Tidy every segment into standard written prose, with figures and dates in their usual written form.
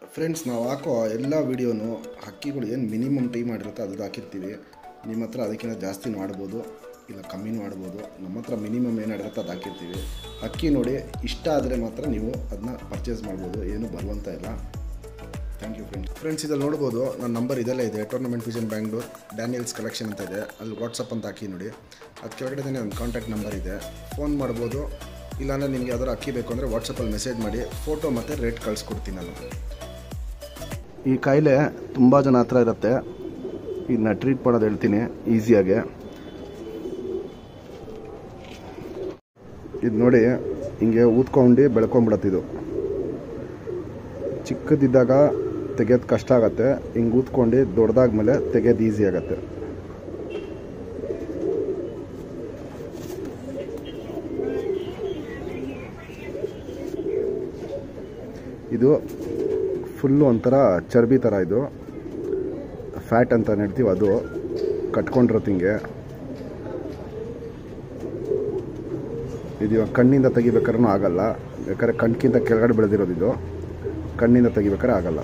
Friends, ನಾವು ಹಾಕೋ ಎಲ್ಲ ವೀಡಿಯೋನು ಹಕ್ಕಿಗಳು ಏನು ಮಿನಿಮಮ್ ಟೈಮ್ ಮಾಡಿರುತ್ತೆ ಅದು ಹಾಕಿರ್ತೀವಿ. ನಿಮ್ಮ ಹತ್ರ ಅದಕ್ಕಿಂತ ಜಾಸ್ತಿನೂ ಆಡ್ಬೋದು, ಇಲ್ಲ ಕಮ್ಮಿನೂ ಆಡ್ಬೋದು. ನಮ್ಮ ಹತ್ರ ಮಿನಿಮಮ್ ಏನು ಆಡಿರುತ್ತೆ ಅದು ಹಾಕಿರ್ತೀವಿ. ಹಕ್ಕಿ ನೋಡಿ ಇಷ್ಟ ಆದರೆ ಮಾತ್ರ ನೀವು ಅದನ್ನ ಪರ್ಚೇಸ್ ಮಾಡ್ಬೋದು, ಏನು ಬರುವಂತ ಇಲ್ಲ. Thank you friends. ಇದಲ್ಲಿ ನೋಡ್ಬೋದು ನನ್ನ ನಂಬರ್ ಇದೆಲ್ಲ ಇದೆ. Tournament vision Bangalore Daniels collection ಅಂತ ಇದೆ. ಅಲ್ಲಿ ವಾಟ್ಸಪ್ ಅಂತ ಹಾಕಿ ನೋಡಿ. ಅದು ಕೆಳಗಡೆ ನನ್ನ ಕಾಂಟ್ಯಾಕ್ಟ್ ನಂಬರ್ ಇದೆ, ಫೋನ್ ಮಾಡ್ಬೋದು. ಇಲ್ಲಾಂದರೆ ನಿಮಗೆ ಯಾವ್ದಾರು ಅಕ್ಕಿ ಬೇಕು ಅಂದರೆ ವಾಟ್ಸಪ್ಪಲ್ಲಿ ಮೆಸೇಜ್ ಮಾಡಿ ಫೋಟೋ ಮತ್ತು ರೇಟ್ ಕಳಿಸ್ಕೊಡ್ತೀನಿ ನಾನು. ಈ ಕಾಯಿಲೆ ತುಂಬ ಜನ ಹತ್ರ ಇರುತ್ತೆ. ಇದನ್ನ ಟ್ರೀಟ್ ಮಾಡೋದು ಹೇಳ್ತೀನಿ ಈಸಿಯಾಗೆ. ಇದು ನೋಡಿ, ಹಿಂಗೆ ಊದ್ಕೊಂಡು ಬೆಳ್ಕೊಂಬಿಡತ್ತಿದು. ಚಿಕ್ಕದಿದ್ದಾಗ ತೆಗೆಯೋದು ಕಷ್ಟ ಆಗುತ್ತೆ. ಹಿಂಗೆ ಊದ್ಕೊಂಡು ದೊಡ್ಡದಾದ್ಮೇಲೆ ತೆಗೆಯೋದು ಈಸಿ ಆಗುತ್ತೆ. ಇದು ಫುಲ್ಲು ಒಂಥರ ಚರ್ಬಿ ಥರ, ಇದು ಫ್ಯಾಟ್ ಅಂತ ಹೇಳ್ತೀವಿ. ಅದು ಕಟ್ಕೊಂಡಿರುತ್ತೆ ಹಿಂಗೆ. ಇದು ಇವಾಗ ಕಣ್ಣಿಂದ ತೆಗಿಬೇಕಾದ್ರೂ ಆಗಲ್ಲ, ಬೇಕಾದ್ರೆ ಕಣ್ಣಿಂದ ಕೆಳಗಡೆ ಬೆಳೆದಿರೋದು. ಇದು ಕಣ್ಣಿಂದ ತೆಗಿಬೇಕಾದ್ರೆ ಆಗಲ್ಲ.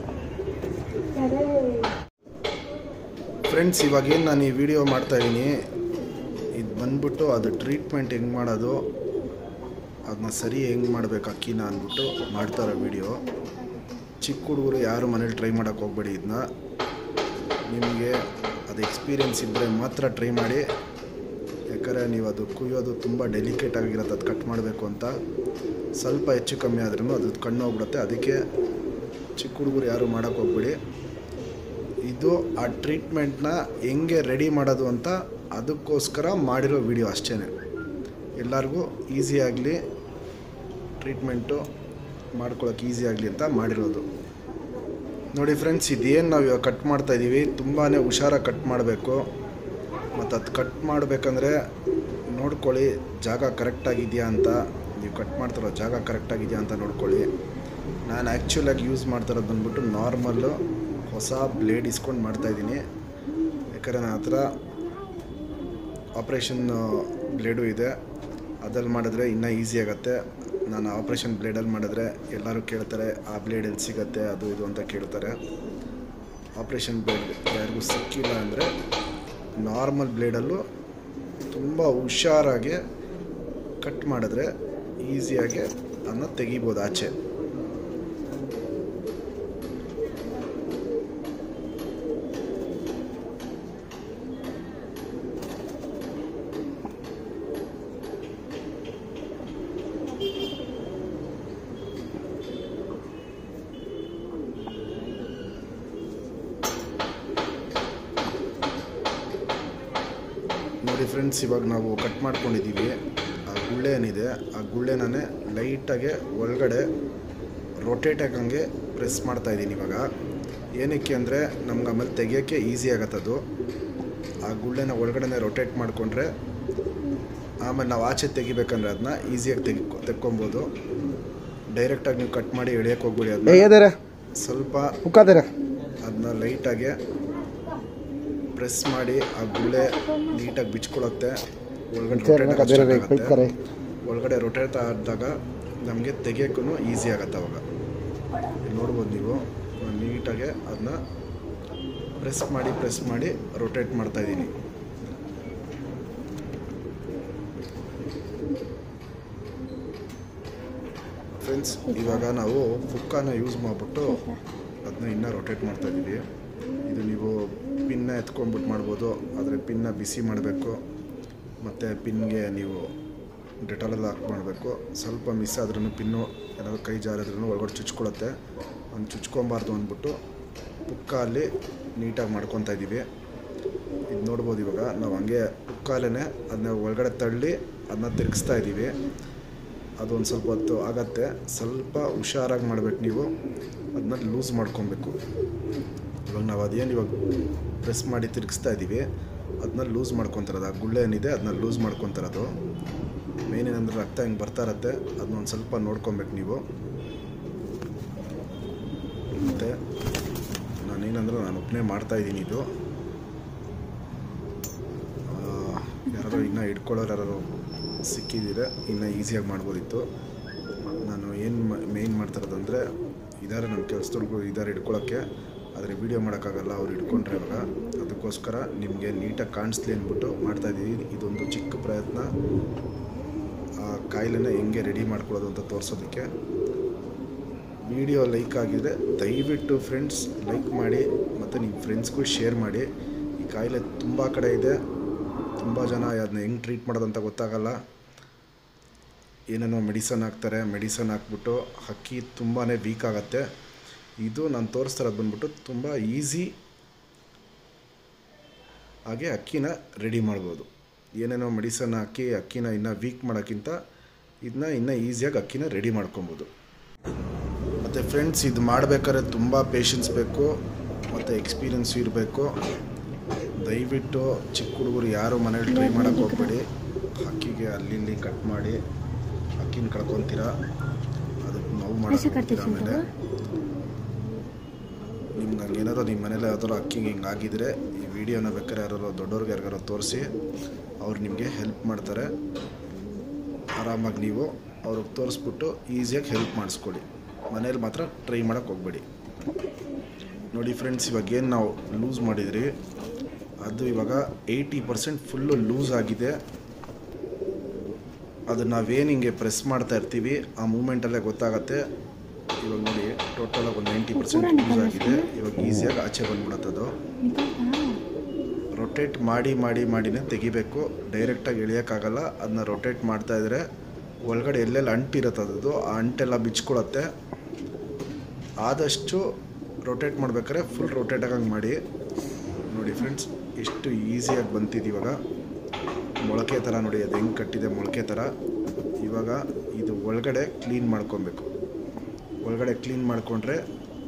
ಫ್ರೆಂಡ್ಸ್, ಇವಾಗೇನು ನಾನು ಈ ವಿಡಿಯೋ ಮಾಡ್ತಾಯಿದ್ದೀನಿ, ಇದು ಬಂದ್ಬಿಟ್ಟು ಅದು ಟ್ರೀಟ್ಮೆಂಟ್ ಹೆಂಗೆ ಮಾಡೋದು, ಅದನ್ನ ಸರಿ ಹೆಂಗೆ ಮಾಡಬೇಕು ಅಕ್ಕಿನ ಅಂದ್ಬಿಟ್ಟು ಮಾಡ್ತಾರೋ ವಿಡಿಯೋ. ಚಿಕ್ಕ ಹುಡುಗರು ಯಾರು ಮನೇಲಿ ಟ್ರೈ ಮಾಡೋಕ್ಕೆ ಹೋಗ್ಬೇಡಿ. ಇದನ್ನ ನಿಮಗೆ ಅದು ಎಕ್ಸ್ಪೀರಿಯೆನ್ಸ್ ಇದ್ದರೆ ಮಾತ್ರ ಟ್ರೈ ಮಾಡಿ. ಯಾಕಂದರೆ ನೀವು ಅದು ಕುಯ್ಯೋದು ತುಂಬ ಡೆಲಿಕೇಟ್ ಆಗಿರುತ್ತೆ. ಅದು ಕಟ್ ಮಾಡಬೇಕು ಅಂತ ಸ್ವಲ್ಪ ಹೆಚ್ಚು ಕಮ್ಮಿ ಆದ್ರೂ ಅದು ಕಣ್ಣು ಹೋಗ್ಬಿಡುತ್ತೆ. ಅದಕ್ಕೆ ಚಿಕ್ಕ ಹುಡುಗರು ಯಾರು ಮಾಡೋಕ್ಕೆ ಹೋಗ್ಬೇಡಿ. ಇದು ಆ ಟ್ರೀಟ್ಮೆಂಟ್ನ ಹೆಂಗೆ ರೆಡಿ ಮಾಡೋದು ಅಂತ ಅದಕ್ಕೋಸ್ಕರ ಮಾಡಿರೋ ವಿಡಿಯೋ ಅಷ್ಟೇ. ಎಲ್ಲರಿಗೂ ಈಸಿ ಆಗಲಿ, ಟ್ರೀಟ್ಮೆಂಟು ಮಾಡ್ಕೊಳ್ಳೋಕೆ ಈಸಿ ಆಗಲಿ ಅಂತ ಮಾಡಿರೋದು. ನೋಡಿ ಫ್ರೆಂಡ್ಸ್, ಇದೇನು ನಾವು ಇವಾಗ ಕಟ್ ಮಾಡ್ತಾಯಿದ್ದೀವಿ, ತುಂಬಾ ಹುಷಾರಾಗಿ ಕಟ್ ಮಾಡಬೇಕು. ಮತ್ತು ಅದು ಕಟ್ ಮಾಡಬೇಕಂದ್ರೆ ನೋಡ್ಕೊಳ್ಳಿ ಜಾಗ ಕರೆಕ್ಟಾಗಿದೆಯಾ ಅಂತ. ನೀವು ಕಟ್ ಮಾಡ್ತಿರೋ ಜಾಗ ಕರೆಕ್ಟಾಗಿದೆಯಾ ಅಂತ ನೋಡ್ಕೊಳ್ಳಿ. ನಾನು ಆ್ಯಕ್ಚುಲಾಗಿ ಯೂಸ್ ಮಾಡ್ತಿರೋದು ಬಂದ್ಬಿಟ್ಟು ನಾರ್ಮಲ್ಲು ಹೊಸ ಬ್ಲೇಡ್ ಇಸ್ಕೊಂಡು ಮಾಡ್ತಾಯಿದ್ದೀನಿ. ಯಾಕಂದರೆ ನನ್ನ ಹತ್ರ ಆಪ್ರೇಷನ್ ಬ್ಲೇಡು ಇದೆ. ಅದಲ್ಲಿ ಮಾಡಿದ್ರೆ ಇನ್ನೂ ಈಸಿ ಆಗುತ್ತೆ. ನಾನು ಆಪ್ರೇಷನ್ ಬ್ಲೇಡಲ್ಲಿ ಮಾಡಿದ್ರೆ ಎಲ್ಲರೂ ಕೇಳ್ತಾರೆ, ಆ ಬ್ಲೇಡ್ ಎಲ್ಲಿ ಸಿಗುತ್ತೆ ಅದು ಇದು ಅಂತ ಕೇಳ್ತಾರೆ. ಆಪ್ರೇಷನ್ ಬ್ಲೇಡ್ ಯಾರಿಗೂ ಸಿಕ್ಕಿಲ್ಲ ಅಂದರೆ ನಾರ್ಮಲ್ ಬ್ಲೇಡಲ್ಲೂ ತುಂಬ ಹುಷಾರಾಗಿ ಕಟ್ ಮಾಡಿದ್ರೆ ಈಸಿಯಾಗಿ ಅದನ್ನು ತೆಗಿಬೋದು ಆಚೆ. ನೋಡಿ ಫ್ರೆಂಡ್ಸ್, ಇವಾಗ ನಾವು ಕಟ್ ಮಾಡ್ಕೊಂಡಿದ್ದೀವಿ. ಆ ಗುಳ್ಳೆ ಏನಿದೆ, ಆ ಗುಳ್ಳೆನೇ ಲೈಟಾಗೆ ಒಳಗಡೆ ರೊಟೇಟ್ ಆಗಂಗೆ ಪ್ರೆಸ್ ಮಾಡ್ತಾಯಿದ್ದೀನಿ ಇವಾಗ. ಏನಕ್ಕೆ ಅಂದರೆ ನಮ್ಗೆ ಆಮೇಲೆ ತೆಗಿಯೋಕ್ಕೆ ಈಸಿ ಆಗತ್ತದು. ಆ ಗುಳ್ಳೆನ ಒಳಗಡೆ ರೊಟೇಟ್ ಮಾಡಿಕೊಂಡ್ರೆ ಆಮೇಲೆ ನಾವು ಆಚೆ ತೆಗಿಬೇಕಂದ್ರೆ ಅದನ್ನ ಈಸಿಯಾಗಿ ತೆಕ್ಕೊಬೋದು. ಡೈರೆಕ್ಟಾಗಿ ನೀವು ಕಟ್ ಮಾಡಿ ಎಳೆಯೋಕ್ಕೆ ಹೋಗ್ಬೇಡಿ. ಅದನ್ನ ಸ್ವಲ್ಪ ಅದನ್ನ ಲೈಟಾಗೆ ಪ್ರೆಸ್ ಮಾಡಿ ಆ ಗುಳ್ಳೆ ನೀಟಾಗಿ ಬಿಚ್ಕೊಳ್ಳುತ್ತೆ. ಒಳಗಡೆ ರೊಟೇಟ್ ಆದಾಗ ನಮಗೆ ತೆಗಿಯೋಕ್ಕೂ ಈಸಿ ಆಗುತ್ತೆ. ಅವಾಗ ನೋಡ್ಬೋದು ನೀವು, ನೀಟಾಗೆ ಅದನ್ನ ಪ್ರೆಸ್ ಮಾಡಿ ರೊಟೇಟ್ ಮಾಡ್ತಾಯಿದ್ದೀನಿ. ಫ್ರೆಂಡ್ಸ್, ಇವಾಗ ನಾವು ಪುಕ್ಕಾನ ಯೂಸ್ ಮಾಡಿಬಿಟ್ಟು ಅದನ್ನ ಇನ್ನೂ ರೊಟೇಟ್ ಮಾಡ್ತಾಯಿದ್ದೀವಿ. ಇದು ನೀವು ಪಿನ್ನ ಎತ್ಕೊಂಡ್ಬಿಟ್ಟು ಮಾಡ್ಬೋದು, ಆದರೆ ಪಿನ್ನ ಬಿಸಿ ಮಾಡಬೇಕು. ಮತ್ತು ಪಿನ್ಗೆ ನೀವು ಡೆಟಾಲೆಲ್ಲ ಹಾಕಿ ಮಾಡಬೇಕು. ಸ್ವಲ್ಪ ಮಿಸ್ ಆದ್ರೂ ಪಿನ್ನು ಏನಾದರೂ ಕೈ ಜಾರಿದ್ರೂ ಒಳಗಡೆ ಚುಚ್ಕೊಳ್ಳುತ್ತೆ. ಅದನ್ನು ಚುಚ್ಕೊಬಾರ್ದು ಅಂದ್ಬಿಟ್ಟು ಪುಕ್ಕಲ್ಲಿ ನೀಟಾಗಿ ಮಾಡ್ಕೊತಾ ಇದ್ದೀವಿ. ಇದು ನೋಡ್ಬೋದು, ಇವಾಗ ನಾವು ಹಂಗೆ ಪುಕ್ಕಲ್ಲೇ ಅದನ್ನ ಒಳಗಡೆ ತಳ್ಳಿ ಅದನ್ನ ತಿರುಗಿಸ್ತಾ ಇದ್ದೀವಿ. ಅದೊಂದು ಸ್ವಲ್ಪ ಹೊತ್ತು ಆಗತ್ತೆ. ಸ್ವಲ್ಪ ಹುಷಾರಾಗಿ ಮಾಡಬೇಕು. ನೀವು ಅದನ್ನ ಲೂಸ್ ಮಾಡ್ಕೊಬೇಕು. ಇವಾಗ ನಾವು ಅದೇನು ಇವಾಗ ಪ್ರೆಸ್ ಮಾಡಿ ತಿರುಗಿಸ್ತಾ ಇದ್ದೀವಿ, ಅದನ್ನ ಲೂಸ್ ಮಾಡ್ಕೊತಿರೋದು. ಆ ಗುಳ್ಳೆ ಏನಿದೆ ಅದನ್ನ ಲೂಸ್ ಮಾಡ್ಕೊತಿರೋದು. ಮೇನ್ ಏನಂದ್ರೆ ರಕ್ತ ಹಿಂಗೆ ಬರ್ತಾ ಇರತ್ತೆ, ಅದನ್ನೊಂದು ಸ್ವಲ್ಪ ನೋಡ್ಕೊಬೇಕು ನೀವು. ಮತ್ತು ನಾನೇನಂದ್ರೆ ನಾನು ಒಬ್ಬನೇ ಮಾಡ್ತಾಯಿದ್ದೀನಿ. ಇದು ಯಾರು ಇನ್ನೂ ಇಟ್ಕೊಳ್ಳೋರು ಯಾರು ಸಿಕ್ಕಿದ್ದೀರ ಇನ್ನೂ ಈಸಿಯಾಗಿ ಮಾಡ್ಬೋದಿತ್ತು. ನಾನು ಏನು ಮೇಯ್ನ್ ಮಾಡ್ತಿರೋದಂದರೆ ಇದ್ದಾರೆ ನಮ್ಮ ಕೆಲಸದವ್ರಿಗೂ ಇದ್ದಾರೆ ಹಿಡ್ಕೊಳ್ಳೋಕ್ಕೆ, ಆದರೆ ವೀಡಿಯೋ ಮಾಡೋಕ್ಕಾಗಲ್ಲ, ಅವ್ರು ಹಿಡ್ಕೊಂಡ್ರೆ ಇವಾಗ. ಅದಕ್ಕೋಸ್ಕರ ನಿಮಗೆ ನೀಟಾಗಿ ಕಾಣಿಸ್ಲಿ ಅಂದ್ಬಿಟ್ಟು ಮಾಡ್ತಾಯಿದ್ದೀವಿ. ಇದೊಂದು ಚಿಕ್ಕ ಪ್ರಯತ್ನ, ಆ ಕಾಯಿಲೆನ ಹೆಂಗೆ ರೆಡಿ ಮಾಡ್ಕೊಳ್ಳೋದು ಅಂತ ತೋರಿಸೋದಕ್ಕೆ. ವಿಡಿಯೋ ಲೈಕ್ ಆಗಿದರೆ ದಯವಿಟ್ಟು ಫ್ರೆಂಡ್ಸ್ ಲೈಕ್ ಮಾಡಿ ಮತ್ತು ನಿಮ್ಮ ಫ್ರೆಂಡ್ಸ್ಗೂ ಶೇರ್ ಮಾಡಿ. ಈ ಕಾಯಿಲೆ ತುಂಬ ಕಡೆ ಇದೆ, ತುಂಬ ಜನ ಅದನ್ನ ಹೆಂಗೆ ಟ್ರೀಟ್ ಮಾಡೋದಂತ ಗೊತ್ತಾಗಲ್ಲ. ಏನೇನೋ ಮೆಡಿಸನ್ ಹಾಕ್ತಾರೆ, ಮೆಡಿಸನ್ ಹಾಕ್ಬಿಟ್ಟು ಹಕ್ಕಿ ತುಂಬಾ ವೀಕ್ ಆಗುತ್ತೆ. ಇದು ನಾನು ತೋರಿಸ್ತಾರದು ಬಂದ್ಬಿಟ್ಟು ತುಂಬ ಈಸಿ ಹಾಗೆ ಅಕ್ಕಿನ ರೆಡಿ ಮಾಡ್ಬೋದು. ಏನೇನೋ ಮೆಡಿಸನ್ ಹಾಕಿ ಅಕ್ಕಿನ ಇನ್ನೂ ವೀಕ್ ಮಾಡೋಕ್ಕಿಂತ ಇದನ್ನ ಇನ್ನೂ ಈಸಿಯಾಗಿ ಅಕ್ಕಿನ ರೆಡಿ ಮಾಡ್ಕೊಬೋದು. ಮತ್ತು ಫ್ರೆಂಡ್ಸ್ ಇದು ಮಾಡಬೇಕಾದ್ರೆ ತುಂಬ ಪೇಷನ್ಸ್ ಬೇಕು ಮತ್ತು ಎಕ್ಸ್ಪೀರಿಯೆನ್ಸು ಇರಬೇಕು. ದಯವಿಟ್ಟು ಚಿಕ್ಕ ಹುಡುಗರು ಯಾರು ಮನೇಲಿ ಟ್ರೈ ಮಾಡೋಕ್ಕೆ ಹೋಗ್ಬೇಡಿ. ಅಕ್ಕಿಗೆ ಅಲ್ಲಿ ಕಟ್ ಮಾಡಿ ಅಕ್ಕಿನ ಕಳ್ಕೊತೀರ, ಅದಕ್ಕೆ ನೋವು ಮಾಡೋಕ್ಕೆ ಆಮೇಲೆ ನಿಮ್ಗೆ ಹಂಗೇನಾದ್ರು ನಿಮ್ಮ ಮನೇಲಿ ಯಾವ್ದಾದ್ರು ಅಕ್ಕಿಗೆ ಹಿಂಗೆ ಆಗಿದ್ರೆ ಈ ವಿಡಿಯೋನ ಬೇಕಾದ್ರೆ ಯಾರು ದೊಡ್ಡವ್ರಿಗೆ ಯಾರಿಗಾರು ತೋರಿಸಿ ಅವ್ರು ನಿಮಗೆ ಹೆಲ್ಪ್ ಮಾಡ್ತಾರೆ. ಆರಾಮಾಗಿ ನೀವು ಅವ್ರಿಗೆ ತೋರಿಸ್ಬಿಟ್ಟು ಈಸಿಯಾಗಿ ಹೆಲ್ಪ್ ಮಾಡಿಸ್ಕೊಳ್ಳಿ. ಮನೇಲಿ ಮಾತ್ರ ಟ್ರೈ ಮಾಡೋಕ್ಕೆ ಹೋಗ್ಬೇಡಿ. ನೋಡಿ ಫ್ರೆಂಡ್ಸ್, ಇವಾಗೇನು ನಾವು ಲೂಸ್ ಮಾಡಿದ್ರಿ ಅದು ಇವಾಗ 80% ಫುಲ್ಲು ಲೂಸ್ ಆಗಿದೆ. ಅದು ನಾವೇನು ಹಿಂಗೆ ಪ್ರೆಸ್ ಮಾಡ್ತಾ ಇರ್ತೀವಿ ಆ ಮೂಮೆಂಟಲ್ಲೇ ಗೊತ್ತಾಗತ್ತೆ. ಇವಾಗ ನೋಡಿ ಟೋಟಲಾಗಿ ಒಂದು 90% ಲೂಸ್ ಆಗಿದೆ. ಇವಾಗ ಈಸಿಯಾಗಿ ಆಚೆ ಬಂದ್ಬಿಡುತ್ತದು. ರೊಟೇಟ್ ಮಾಡಿನೇ ತೆಗಿಬೇಕು, ಡೈರೆಕ್ಟಾಗಿ ಎಳಿಯೋಕ್ಕಾಗಲ್ಲ. ಅದನ್ನ ರೊಟೇಟ್ ಮಾಡ್ತಾಯಿದ್ರೆ ಒಳಗಡೆ ಎಲ್ಲೆಲ್ಲ ಅಂಟಿರುತ್ತದು ಆ ಅಂಟೆಲ್ಲ ಬಿಚ್ಕೊಳತ್ತೆ. ಆದಷ್ಟು ರೊಟೇಟ್ ಮಾಡ್ಬೇಕಾದ್ರೆ ಫುಲ್ ರೊಟೇಟ್ ಆಗಂಗೆ ಮಾಡಿ. ನೋಡಿ ಫ್ರೆಂಡ್ಸ್, ಎಷ್ಟು ಈಸಿಯಾಗಿ ಬಂತಿದ್ದು ಇವಾಗ. ಮೊಳಕೆ ಥರ ನೋಡಿ ಅದು ಹೆಂಗೆ ಕಟ್ಟಿದೆ, ಮೊಳಕೆ ಥರ. ಇವಾಗ ಇದು ಒಳಗಡೆ ಕ್ಲೀನ್ ಮಾಡ್ಕೊಬೇಕು. ಒಳಗಡೆ ಕ್ಲೀನ್ ಮಾಡಿಕೊಂಡ್ರೆ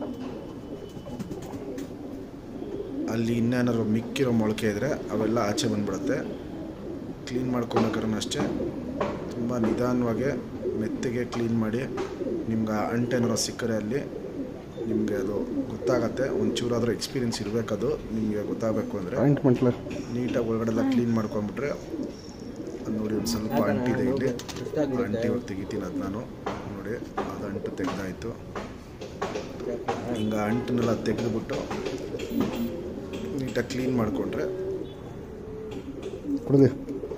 ಅಲ್ಲಿ ಇನ್ನೇನಾದ್ರು ಮಿಕ್ಕಿರೋ ಮೊಳಕೆ ಇದ್ದರೆ ಅವೆಲ್ಲ ಆಚೆ ಬಂದ್ಬಿಡುತ್ತೆ. ಕ್ಲೀನ್ ಮಾಡ್ಕೊಬೇಕಾದ್ರೂ ಅಷ್ಟೇ ತುಂಬ ನಿಧಾನವಾಗಿ ಮೆತ್ತಗೆ ಕ್ಲೀನ್ ಮಾಡಿ. ನಿಮ್ಗೆ ಅಂಟೇನಾರು ಸಿಕ್ಕರೆ ಅಲ್ಲಿ ನಿಮಗೆ ಅದು ಗೊತ್ತಾಗತ್ತೆ. ಒಂಚೂರಾದರೂ ಎಕ್ಸ್ಪೀರಿಯೆನ್ಸ್ ಇರಬೇಕದು ನಿಮಗೆ ಗೊತ್ತಾಗಬೇಕು ಅಂದರೆ. ನೀಟಾಗಿ ಒಳಗಡೆಲ್ಲ ಕ್ಲೀನ್ ಮಾಡ್ಕೊಂಬಿಟ್ರೆ ಅದು ನೋಡಿ ಒಂದು ಸ್ವಲ್ಪ ಅಂಟಿದೆ ಇಲ್ಲಿ. ಅಂಟಿ ಇವಾಗ ತೆಗಿತೀನಿ ಅದು ನಾನು. ನೋಡಿ ಅದು ಅಂಟು ತೆಗೆದಾಯಿತು. ಹಿಂಗೆ ಅಂಟನ್ನೆಲ್ಲ ತೆಗೆದುಬಿಟ್ಟು ನೀಟಾಗಿ ಕ್ಲೀನ್ ಮಾಡಿಕೊಂಡ್ರೆ ಕುಡಿದೆ.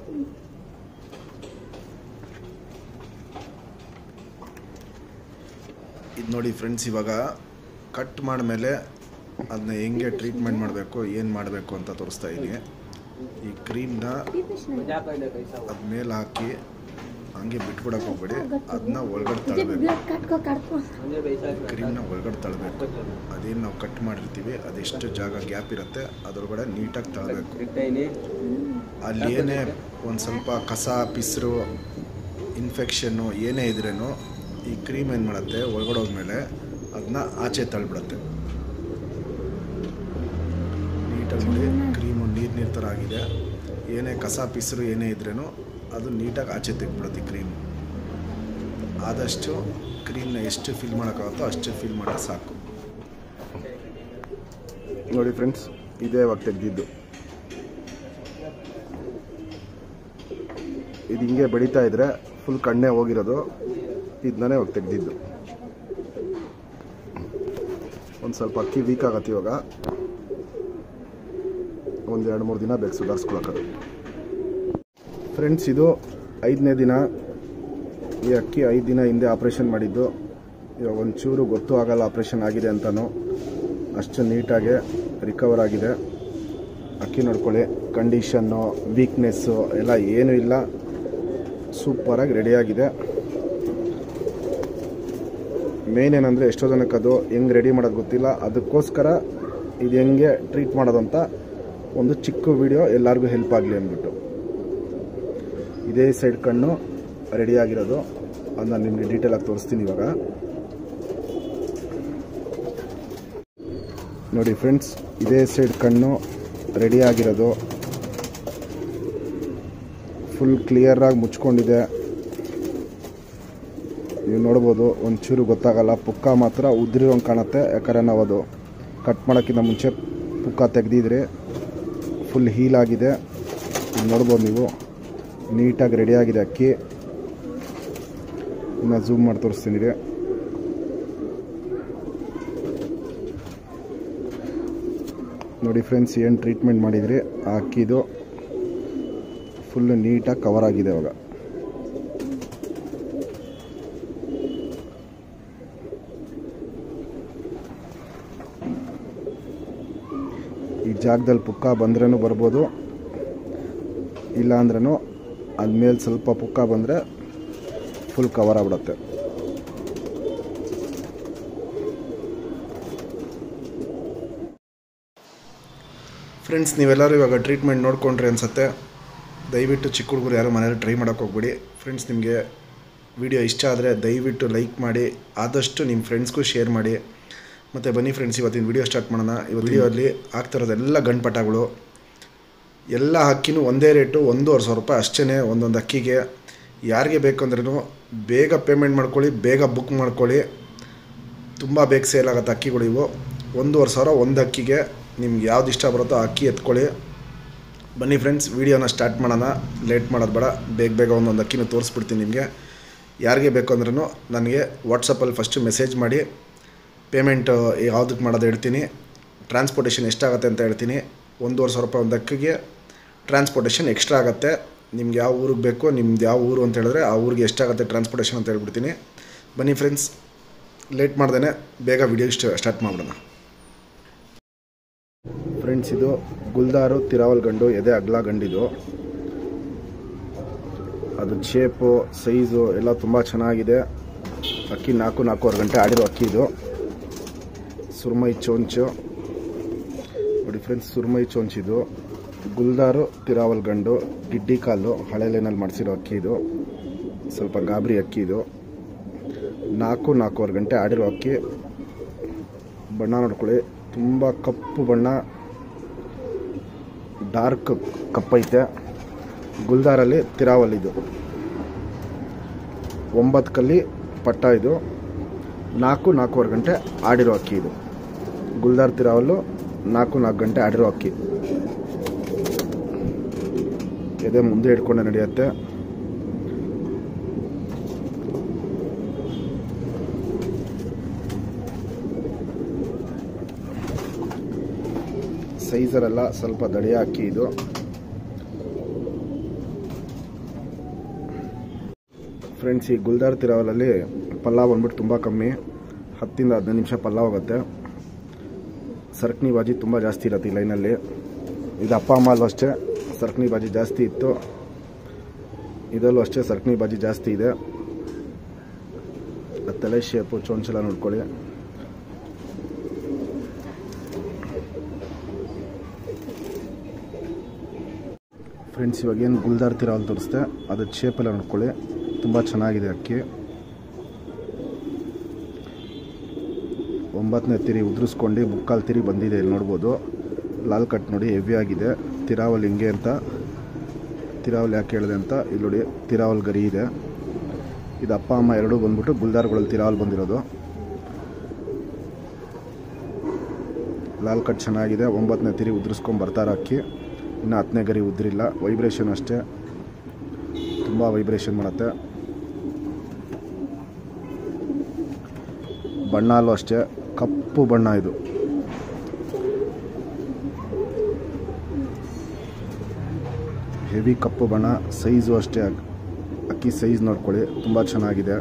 ಇದು ನೋಡಿ ಫ್ರೆಂಡ್ಸ್, ಇವಾಗ ಕಟ್ ಮಾಡಿದ್ಮೇಲೆ ಅದನ್ನ ಹೆಂಗೆ ಟ್ರೀಟ್ಮೆಂಟ್ ಮಾಡಬೇಕು, ಏನು ಮಾಡಬೇಕು ಅಂತ ತೋರಿಸ್ತಾ ಇದ್ದೀನಿ. ಈ ಕ್ರೀಮ್ನ ಅದ ಮೇಲೆ ಹಾಕಿ ಹಂಗೆ ಬಿಟ್ಬಿಡಕ್ಕೆ ಹೋಗ್ಬೇಡಿ, ಅದನ್ನ ಒಳಗಡೆ ತಳ್ಳಬೇಕು. ಕ್ರೀಮ್ನ ಒಳಗಡೆ ತಳ್ಳಬೇಕು. ಅದೇನು ನಾವು ಕಟ್ ಮಾಡಿರ್ತೀವಿ ಅದೆಷ್ಟು ಜಾಗ ಗ್ಯಾಪ್ ಇರುತ್ತೆ ಅದರೊಳಗಡೆ ನೀಟಾಗಿ ತಳ್ಳಬೇಕು. ಅಲ್ಲಿ ಏನೇ ಒಂದು ಸ್ವಲ್ಪ ಕಸ ಪಿಸ್ರು ಇನ್ಫೆಕ್ಷನ್ನು ಏನೇ ಇದ್ರೇನು ಈ ಕ್ರೀಮ್ ಏನು ಮಾಡುತ್ತೆ ಒಳಗಡೆ ಹೋದ್ಮೇಲೆ ಅದನ್ನ ಆಚೆ ತಳ್ಳಿಬಿಡುತ್ತೆ. ನೀಟಾಗಿ ನೋಡಿ ಕ್ರೀಮು ನೀರು ಥರ ಆಗಿದೆ. ಏನೇ ಕಸ ಪಿಸ್ರು ಏನೇ ಇದ್ರೇನು ಅದು ನೀಟಾಗಿ ಆಚೆ ತೆಗೆದ್ಬಿಡುತ್ತೆ ಕ್ರೀಮ್. ಆದಷ್ಟು ಕ್ರೀಮ್ನ ಎಷ್ಟು ಫಿಲ್ ಮಾಡೋಕ್ಕಾಗುತ್ತೋ ಅಷ್ಟು ಫಿಲ್ ಮಾಡೋದು ಸಾಕು. ನೋಡಿ ಫ್ರೆಂಡ್ಸ್, ಇದೇ ಇವಾಗ ತೆಗೆದಿದ್ದು. ಇದು ಹಿಂಗೆ ಬೆಳೀತಾ ಇದ್ರೆ ಫುಲ್ ಕಣ್ಣೆ ಹೋಗಿರೋದು. ಇದನ್ನೇ ಇವಾಗ ತೆಗೆದಿದ್ದು. ಒಂದು ಸ್ವಲ್ಪ ಅಕ್ಕಿ ವೀಕ್ ಆಗತ್ತೆ. ಇವಾಗ ಒಂದು 2-3 ದಿನ ಬೇಕು ಸುಧಾರಿಸ್ಕೊಳಕ್ಕದು. ಫ್ರೆಂಡ್ಸ್, ಇದು 5ನೇ ದಿನ. ಈ ಅಕ್ಕಿ 5 ದಿನ ಹಿಂದೆ ಆಪ್ರೇಷನ್ ಮಾಡಿದ್ದು. ಇವಾಗ ಒಂಚೂರು ಗೊತ್ತೂ ಆಗಲ್ಲ ಆಪ್ರೇಷನ್ ಆಗಿದೆ ಅಂತಲೂ. ಅಷ್ಟು ನೀಟಾಗಿ ರಿಕವರ್ ಆಗಿದೆ. ಅಕ್ಕಿ ನೋಡ್ಕೊಳ್ಳಿ, ಕಂಡೀಷನ್ನು ವೀಕ್ನೆಸ್ಸು ಎಲ್ಲ ಏನೂ ಇಲ್ಲ, ಸೂಪರಾಗಿ ರೆಡಿಯಾಗಿದೆ. ಮೇನ್ ಏನಂದರೆ ಎಷ್ಟೋ ಜನಕ್ಕೆ ಅದು ಹೆಂಗೆ ರೆಡಿ ಮಾಡೋದು ಗೊತ್ತಿಲ್ಲ. ಅದಕ್ಕೋಸ್ಕರ ಇದು ಹೆಂಗೆ ಟ್ರೀಟ್ ಮಾಡೋದಂತ ಒಂದು ಚಿಕ್ಕ ವಿಡಿಯೋ ಎಲ್ಲರಿಗೂ ಹೆಲ್ಪ್ ಆಗಲಿ ಅಂದ್ಬಿಟ್ಟು ಇದೇ ಸೈಡ್ ಕಣ್ಣು ರೆಡಿಯಾಗಿರೋದು. ಅದನ್ನ ನಿಮಗೆ ಡೀಟೇಲಾಗಿ ತೋರಿಸ್ತೀನಿ ಇವಾಗ. ನೋಡಿ ಫ್ರೆಂಡ್ಸ್, ಇದೇ ಸೈಡ್ ಕಣ್ಣು ರೆಡಿಯಾಗಿರೋದು. ಫುಲ್ ಕ್ಲಿಯರಾಗಿ ಮುಚ್ಕೊಂಡಿದೆ. ನೀವು ನೋಡ್ಬೋದು, ಒಂಚೂರು ಗೊತ್ತಾಗಲ್ಲ. ಪುಕ್ಕ ಮಾತ್ರ ಉದ್ರಿರೋಂಗೆ ಕಾಣುತ್ತೆ. ಯಾಕಂದರೆ ನಾವು ಅದು ಕಟ್ ಮಾಡೋಕ್ಕಿಂತ ಮುಂಚೆ ಪುಕ್ಕ ತೆಗೆದಿದ್ರೆ ಫುಲ್ ಹೀಲ್ ಆಗಿದೆ. ನೋಡ್ಬೋದು ನೀವು, ನೀಟಾಗಿ ರೆಡಿಯಾಗಿದೆ ಅಕ್ಕಿ. ಇನ್ನು ಝೂಮ್ ಮಾಡಿ ತೋರಿಸ್ತೀನಿ. ನೋಡಿ ಫ್ರೆಂಡ್ಸ್, ಏನು ಟ್ರೀಟ್ಮೆಂಟ್ ಮಾಡಿದ್ರಿ ಆ ಅಕ್ಕಿದು ಫುಲ್ಲು ನೀಟಾಗಿ ಕವರ್ ಆಗಿದೆ ಇವಾಗ. ಈ ಜಾಗದಲ್ಲಿ ಪುಕ್ಕ ಬಂದ್ರೂ ಬರ್ಬೋದು, ಇಲ್ಲ ಅಂದ್ರೂ ಅದ್ಮೇಲೆ ಸ್ವಲ್ಪ ಪುಕ್ಕ ಬಂದರೆ ಫುಲ್ ಕವರ್ ಆಗ್ಬಿಡುತ್ತೆ. ಫ್ರೆಂಡ್ಸ್, ನೀವೆಲ್ಲರೂ ಇವಾಗ ಟ್ರೀಟ್ಮೆಂಟ್ ನೋಡ್ಕೊಂಡ್ರಿ ಅನಿಸುತ್ತೆ. ದಯವಿಟ್ಟು ಚಿಕ್ಕ ಹುಡುಗರು ಯಾರು ಮನೇಲಿ ಟ್ರೈ ಮಾಡೋಕ್ಕೆ ಹೋಗ್ಬಿಡಿ. ಫ್ರೆಂಡ್ಸ್, ನಿಮಗೆ ವಿಡಿಯೋ ಇಷ್ಟ ಆದರೆ ದಯವಿಟ್ಟು ಲೈಕ್ ಮಾಡಿ, ಆದಷ್ಟು ನಿಮ್ಮ ಫ್ರೆಂಡ್ಸ್ಗೂ ಶೇರ್ ಮಾಡಿ. ಮತ್ತು ಬನ್ನಿ ಫ್ರೆಂಡ್ಸ್, ಇವತ್ತಿನ ವಿಡಿಯೋ ಸ್ಟಾರ್ಟ್ ಮಾಡೋಣ. ಇವತ್ತು ವಿಡಿಯೋಲ್ಲಿ ಆಗ್ತಿರೋದೆಲ್ಲ ಗಂಡ್ಪಟಾಗಳು. ಎಲ್ಲ ಅಕ್ಕಿನೂ ಒಂದೇ ರೇಟು, 1,500 ರೂಪಾಯಿ ಅಷ್ಟೇ ಒಂದೊಂದು ಅಕ್ಕಿಗೆ. ಯಾರಿಗೆ ಬೇಕು ಅಂದ್ರೂ ಬೇಗ ಪೇಮೆಂಟ್ ಮಾಡ್ಕೊಳ್ಳಿ, ಬೇಗ ಬುಕ್ ಮಾಡ್ಕೊಳ್ಳಿ. ತುಂಬ ಬೇಗ ಸೇಲ್ ಆಗುತ್ತೆ ಅಕ್ಕಿಗಳು ಇವು. 1,500 ಒಂದು ಅಕ್ಕಿಗೆ. ನಿಮ್ಗೆ ಯಾವ್ದು ಇಷ್ಟ ಬರುತ್ತೋ ಆ ಅಕ್ಕಿ ಎತ್ಕೊಳ್ಳಿ. ಬನ್ನಿ ಫ್ರೆಂಡ್ಸ್, ವೀಡಿಯೋನ ಸ್ಟಾರ್ಟ್ ಮಾಡೋಣ. ಲೇಟ್ ಮಾಡೋದು ಬೇಡ, ಬೇಗ ಒಂದೊಂದು ಅಕ್ಕಿನ ತೋರಿಸ್ಬಿಡ್ತೀನಿ ನಿಮಗೆ. ಯಾರಿಗೆ ಬೇಕು ಅಂದ್ರೂ ನನಗೆ ವಾಟ್ಸಪ್ಪಲ್ಲಿ ಫಸ್ಟು ಮೆಸೇಜ್ ಮಾಡಿ. ಪೇಮೆಂಟ್ ಯಾವುದಕ್ಕೆ ಮಾಡೋದು ಹೇಳ್ತೀನಿ, ಟ್ರಾನ್ಸ್ಪೋರ್ಟೇಷನ್ ಎಷ್ಟಾಗುತ್ತೆ ಅಂತ ಹೇಳ್ತೀನಿ. 1,500 ರೂಪಾಯಿ ಒಂದು ಅಕ್ಕಿಗೆ ಟ್ರಾನ್ಸ್ಪೋರ್ಟೇಷನ್ ಎಕ್ಸ್ಟ್ರಾ ಆಗುತ್ತೆ. ನಿಮ್ಗೆ ಯಾವ ಊರಿಗೆ ಬೇಕು, ನಿಮ್ದು ಯಾವ ಊರು ಅಂತ ಹೇಳಿದ್ರೆ ಆ ಊರಿಗೆ ಎಷ್ಟಾಗುತ್ತೆ ಟ್ರಾನ್ಸ್ಪೋರ್ಟೇಷನ್ ಅಂತ ಹೇಳ್ಬಿಡ್ತೀನಿ. ಬನ್ನಿ ಫ್ರೆಂಡ್ಸ್, ಲೇಟ್ ಮಾಡ್ದೇ ಬೇಗ ವಿಡಿಯೋ ಸ್ಟಾರ್ಟ್ ಮಾಡೋಣ. ಫ್ರೆಂಡ್ಸ್, ಇದು ಗುಲ್ದಾರು ತಿರಾವಲ್ ಗಂಡು, ಎದೆ ಅಗ್ಲ ಗಂಡಿದು. ಅದು ಶೇಪು ಸೈಜು ಎಲ್ಲ ತುಂಬ ಚೆನ್ನಾಗಿದೆ. ಅಕ್ಕಿ 4-4.5 ಗಂಟೆ ಆಡಿರೋ ಅಕ್ಕಿ ಇದು. ಸುರ್ಮೈ ಚೋಂಚು ನೋಡಿ ಫ್ರೆಂಡ್ಸ್, ಸುರ್ಮೈ ಚೋಂಚಿದು. ಗುಲ್ದಾರು ತಿರಾವಲ್ ಗಂಡು, ಗಿಡ್ಡಿ ಕಾಲು, ಹಳೆ ಲೈನಲ್ಲಿ ಮಾಡಿಸಿರೋ ಅಕ್ಕಿ ಇದು. ಸ್ವಲ್ಪ ಗಾಬರಿ ಅಕ್ಕಿ ಇದು. 4-4.5 ಗಂಟೆ ಆಡಿರೋ ಅಕ್ಕಿ. ಬಣ್ಣ ನೋಡ್ಕೊಳ್ಳಿ, ತುಂಬ ಕಪ್ಪು ಬಣ್ಣ, ಡಾರ್ಕ್ ಕಪ್ಪೈತೆ. ಗುಲ್ದಾರಲ್ಲಿ ತಿರಾವಲ್ ಇದು. 9 ಕಲ್ಲಿ ಪಟ್ಟ ಇದು. 4-4.5 ಗಂಟೆ ಆಡಿರೋ ಅಕ್ಕಿ ಇದು. ಗುಲ್ದಾರ್ ತಿರಾವಲ್ಲು 4 ಗಂಟೆ ಆಡಿರೋ ಅಕ್ಕಿ. ಎದೆ ಮುಂದೆ ಇಟ್ಕೊಂಡೆ ನಡೆಯುತ್ತೆ. ಸೈಜರೆಲ್ಲ ಸ್ವಲ್ಪ ದಡಿಯ ಅಕ್ಕಿ ಇದು. ಫ್ರೆಂಡ್ಸ್, ಈ ಗುಲ್ದಾರ್ ತಿರಾವಲಲ್ಲಿ ಪಲ್ಲಾವ್ ಬಂದ್ಬಿಟ್ಟು ತುಂಬ ಕಮ್ಮಿ, 10-15 ನಿಮಿಷ ಪಲ್ಲಾವ್ ಹೋಗುತ್ತೆ. ಸರ್ಕನಿ ಬಾಜಿ ತುಂಬ ಜಾಸ್ತಿ ಇರುತ್ತೆ ಈ ಲೈನಲ್ಲಿ. ಇದು ಅಪ್ಪ ಅಮ್ಮ ಅಲ್ಲೂ ಅಷ್ಟೇ ಸರ್ಕನಿ ಬಾಜಿ ಜಾಸ್ತಿ ಇತ್ತು. ಇದರಲ್ಲೂ ಅಷ್ಟೇ ಸರ್ಕನಿ ಬಾಜಿ ಜಾಸ್ತಿ ಇದೆ. ತಲೆ ಶೇಪು ಚೊಂಚೆಲ್ಲ ನೋಡ್ಕೊಳ್ಳಿ. ಫ್ರೆಂಡ್ಸ್, ಇವಾಗ ಏನು ಗುಲ್ದಾರ್ ತಿರಾವಲ್ ತೋರಿಸ್ದೆ ಅದು ಶೇಪೆಲ್ಲ ನೋಡ್ಕೊಳ್ಳಿ, ತುಂಬ ಚೆನ್ನಾಗಿದೆ ಅಕ್ಕಿ. 9ನೇ ತಿರಿ ಉದುರಿಸ್ಕೊಂಡು ಮುಕ್ಕಾಲು ತಿರಿ ಬಂದಿದೆ, ಇಲ್ಲಿ ನೋಡ್ಬೋದು. ಲಾಲ್ ಕಟ್ ನೋಡಿ ಹೆವಿ ಆಗಿದೆ. ತಿರಾವಲ್ ಹಿಂಗೆ ಅಂತ, ತಿರಾವಲ್ ಯಾಕೆ ಹೇಳಿದೆ ಅಂತ ಇಲ್ಲಿ ನೋಡಿ, ತಿರಾವಲ್ ಗರಿ ಇದೆ. ಇದು ಅಪ್ಪ ಅಮ್ಮ ಎರಡೂ ಬಂದ್ಬಿಟ್ಟು ಗುಲ್ದಾರ್ಗಳಲ್ಲಿ ತಿರಾವಲ್ ಬಂದಿರೋದು. ಲಾಲ್ ಕಟ್ ಚೆನ್ನಾಗಿದೆ. 9ನೇ ತಿರಿ ಉದುರಿಸ್ಕೊಂಡು ಬರ್ತಾರೆ ಅಕ್ಕಿ. ಇನ್ನು 10ನೇ ಗರಿ ಉದ್ರಿಲ್ಲ. ವೈಬ್ರೇಷನ್ ಅಷ್ಟೇ, ತುಂಬ ವೈಬ್ರೇಷನ್ ಮಾಡುತ್ತೆ. ಬಣ್ಣ ಅಲ್ಲೂ ಅಷ್ಟೇ ಕಪ್ಪು ಬಣ್ಣ ಇದು. ಹೆವಿ ಕಪ್ಪು ಬಣ್ಣ. ಸೈಜು ಅಷ್ಟೇ, ಅಕ್ಕಿ ಸೈಜ್ ನೋಡ್ಕೊಳ್ಳಿ, ತುಂಬ ಚೆನ್ನಾಗಿದೆ.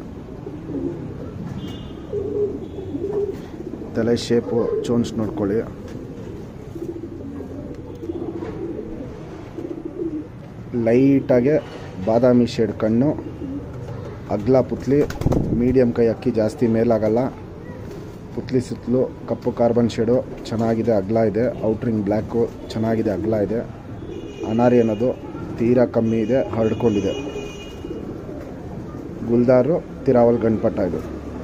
ತಲೆ ಶೇಪು ಚೋನ್ಸ್ ನೋಡ್ಕೊಳ್ಳಿ. ಲೈಟಾಗೆ ಬಾದಾಮಿ ಶೇಡ್ ಕಣ್ಣು, ಅಗ್ಲ ಪುತ್ಲಿ, ಮೀಡಿಯಮ್ ಕೈ ಅಕ್ಕಿ, ಜಾಸ್ತಿ ಮೇಲಾಗಲ್ಲ. ಪುತ್ಲಿ ಸುತ್ತಲೂ ಕಪ್ಪು ಕಾರ್ಬನ್ ಶೇಡು ಚೆನ್ನಾಗಿದೆ, ಅಗ್ಲ ಇದೆ. ಔಟ್ರಿಂಗ್ ಬ್ಲ್ಯಾಕು ಚೆನ್ನಾಗಿದೆ, ಅಗ್ಲ ಇದೆ. ಅನಾರಿ ಅನ್ನೋದು ತೀರಾ ಕಮ್ಮಿ ಇದೆ, ಹರಡ್ಕೊಂಡಿದೆ. ಗುಲ್ದಾರು ತಿರಾವಲ್ ಗಂಡ್ಪಟ್ಟ ಇದು.